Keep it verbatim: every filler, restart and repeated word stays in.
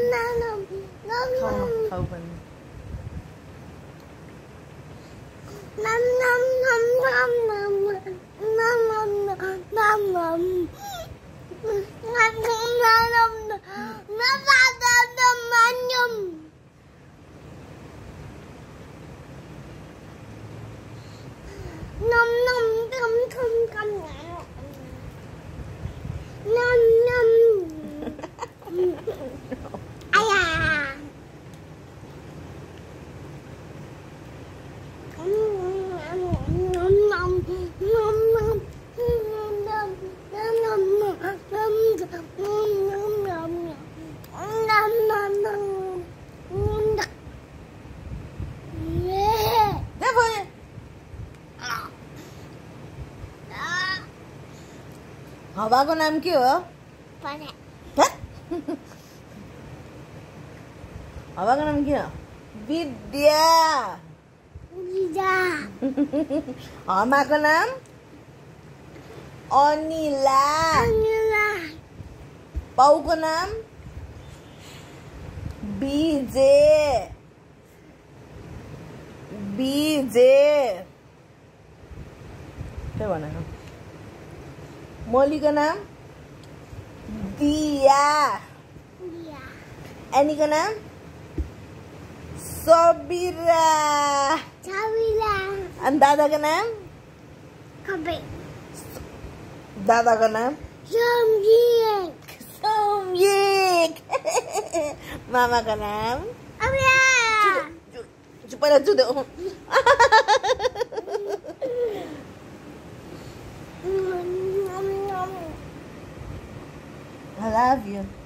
Không, không mình. Nom nom nom nom nom nom nom nom nom nom हवाको नाम के हो? हवाको नाम के हो? विद्या। हमाको नाम अनिला। पाउको नाम बिजे। बिजे के भनेको? मोलीको नाम दिया। एनीको नाम सबिरा। अनि दादाको नाम? दादाको नाम सोमयिक। मामाको नाम पहिला जुदो। I love you.